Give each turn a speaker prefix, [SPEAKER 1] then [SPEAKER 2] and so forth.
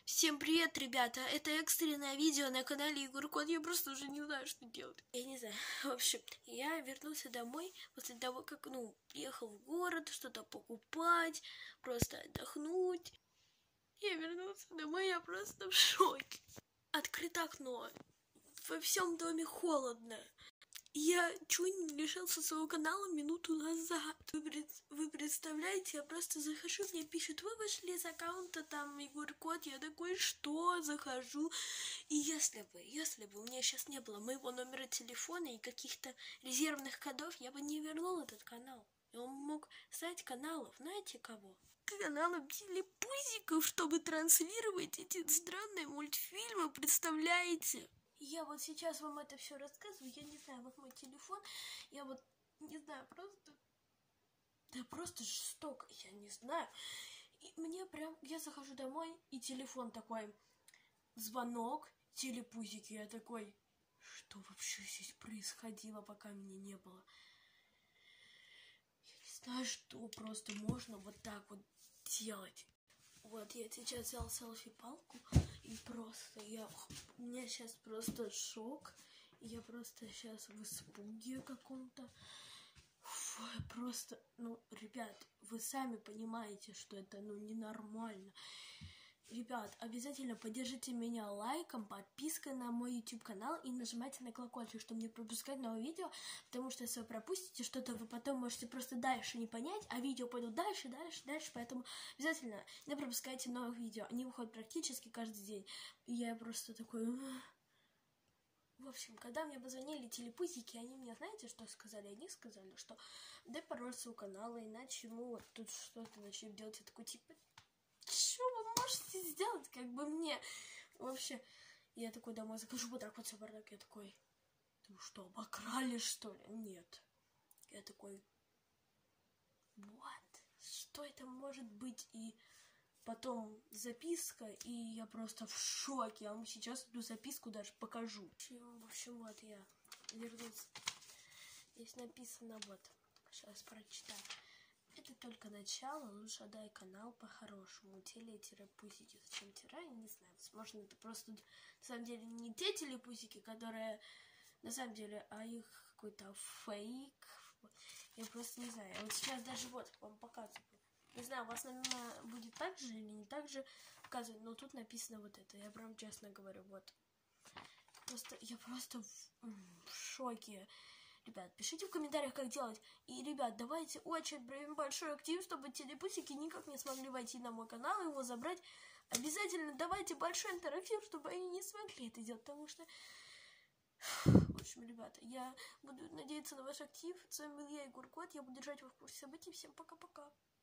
[SPEAKER 1] Всем привет, ребята! Это экстренное видео на канале Егор Кот. Я просто уже не знаю, что делать. Я не знаю. В общем, я вернулся домой после того, как, приехал в город, что-то покупать, просто отдохнуть. Я вернулся домой, я просто в шоке. Открыто окно. Во всем доме холодно. Я чуть не лишился своего канала минуту назад. Вы представляете, я просто захожу, мне пишут: вы вышли из аккаунта там Егор Кот. Я такой: что? Захожу. И если бы у меня сейчас не было моего номера телефона и каких-то резервных кодов, я бы не вернул этот канал. И он мог стать каналом, знаете кого? Каналом телепузиков, чтобы транслировать эти странные мультфильмы, представляете? Я вот сейчас вам это все рассказываю, я не знаю, вот мой телефон, я вот не знаю, просто жестоко, я не знаю. И мне прям, я захожу домой, и телефон такой, звонок, телепузики, я такой: что вообще здесь происходило, пока меня не было? Я не знаю, что просто можно вот так вот делать. Вот я сейчас взял селфи-палку, и просто у меня сейчас просто шок. Я просто сейчас в испуге каком-то. Просто, ребят, вы сами понимаете, что это, ненормально. Ребят, обязательно поддержите меня лайком, подпиской на мой YouTube канал и нажимайте на колокольчик, чтобы не пропускать новые видео, потому что если вы пропустите что-то, вы потом можете просто дальше не понять, а видео пойдут дальше, поэтому обязательно не пропускайте новых видео. Они выходят практически каждый день. И я просто такой... В общем, когда мне позвонили телепузики, они мне, знаете, что сказали? Они сказали, что дай пароль своего канала, иначе ему вот тут что-то начнет делать. Я такой, типа, что вы можете сделать, как бы мне? Вообще, я такой домой захожу, вот так вот все бардак, я такой: ты что, обокрали, что ли? Нет. Я такой: what? Что это может быть? И потом записка, и я просто в шоке. Я вам сейчас эту записку даже покажу. В общем, вот я вернулся. Здесь написано вот. Сейчас прочитаю. Это только начало, лучше отдай канал по-хорошему. Телепузики. Зачем тира, я не знаю. Возможно, это просто на самом деле не те телепузики, которые на самом деле, а их какой-то фейк. Я просто не знаю. Я вот сейчас даже вот вам показываю. Не знаю, у вас, наверное, будет так же или не так же показывать, но тут написано вот это. Я прям честно говорю, вот. Я просто в шоке. Ребят, пишите в комментариях, как делать. И, ребят, давайте очень большой актив, чтобы телепузики никак не смогли войти на мой канал и его забрать. Обязательно давайте большой интерактив, чтобы они не смогли это делать, потому что... В общем, ребята, я буду надеяться на ваш актив. С вами был я, Егор Кот. Я буду держать вас в курсе событий. Всем пока-пока.